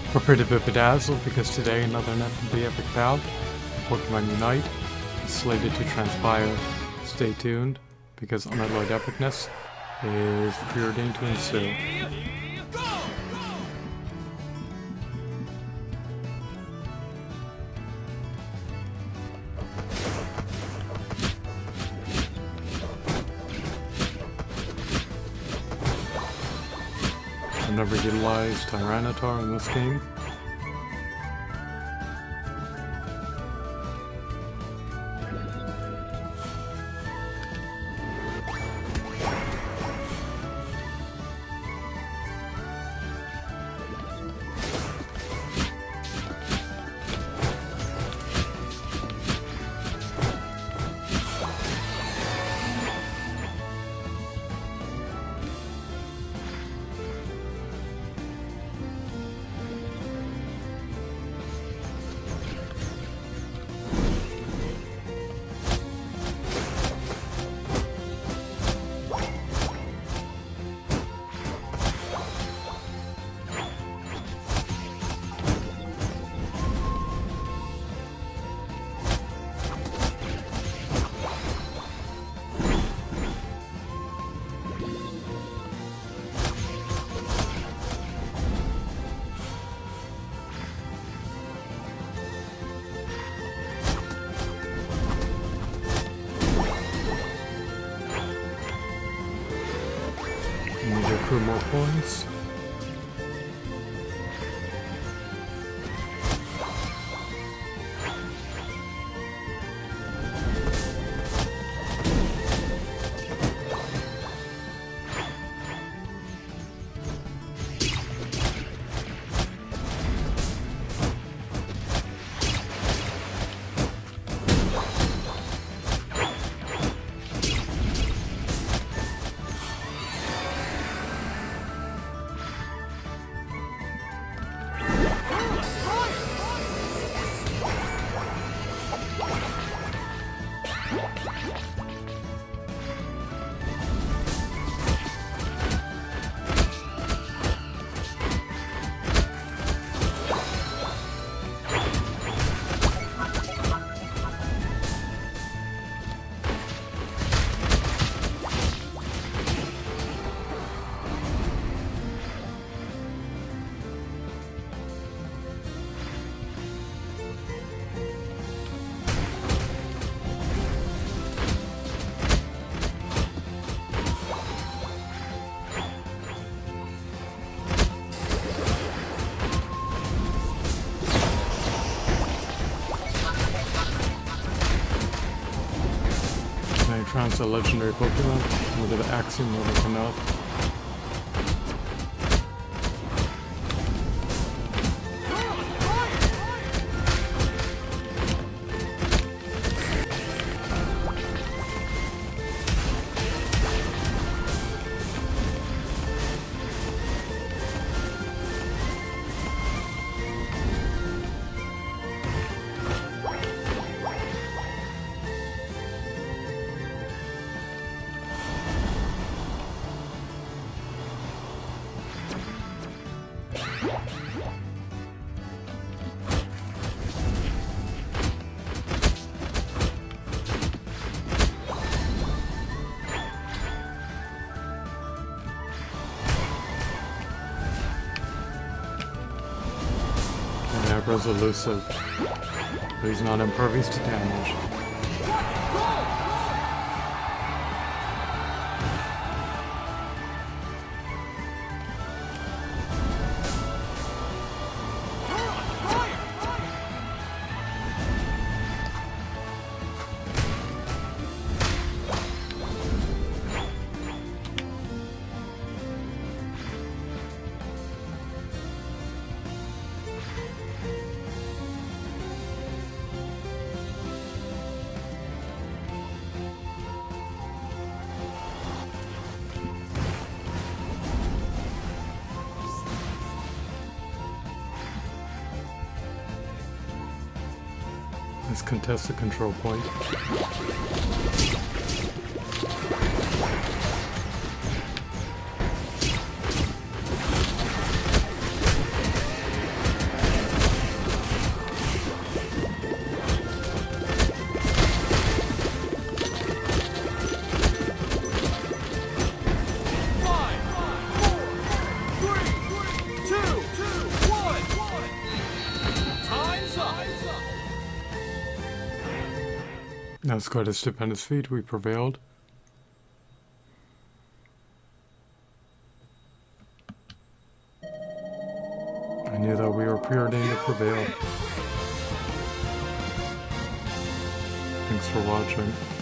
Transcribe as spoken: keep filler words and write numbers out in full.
Prepare to be bedazzled because today another event of the epic bout, Pokemon Unite, is slated to transpire. Stay tuned, because unalloyed epicness is preordained to ensue. I've never utilized Tyranitar in this game. Need to accrue more points. Trans a legendary Pokemon with an Axiom will come out. Abra's elusive, but he's not impervious to damage. Let's contest the control point. Now Scott is stupendous feat, we prevailed. I knew that we were preordained to prevail. Thanks for watching.